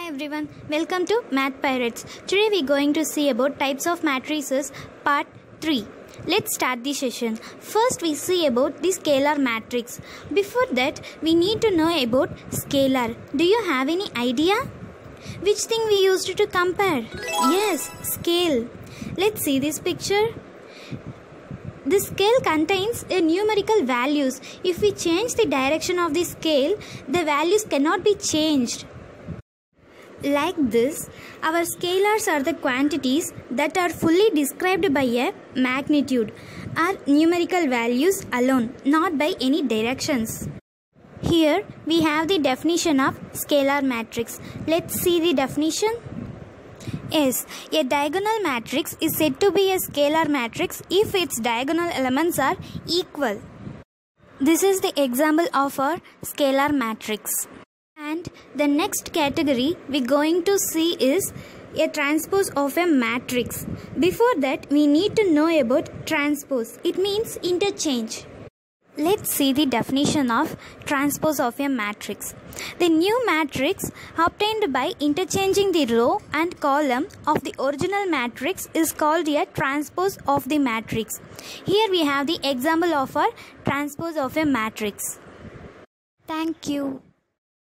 everyone, welcome to Math Pirates. Today we are going to see about types of matrices part 3. Let's start the session. First we see about the scalar matrix. Before that we need to know about scalar. Do you have any idea? Which thing we used to compare? Yes, scale. Let's see this picture. The scale contains numerical values. If we change the direction of the scale, the values cannot be changed. Like this, our scalars are the quantities that are fully described by a magnitude or numerical values alone, not by any directions. Here we have the definition of scalar matrix. Let's see the definition. Yes, a diagonal matrix is said to be a scalar matrix if its diagonal elements are equal. This is the example of our scalar matrix. And the next category we're going to see is a transpose of a matrix. Before that, we need to know about transpose. It means interchange. Let's see the definition of transpose of a matrix. The new matrix obtained by interchanging the row and column of the original matrix is called a transpose of the matrix. Here we have the example of our transpose of a matrix. Thank you.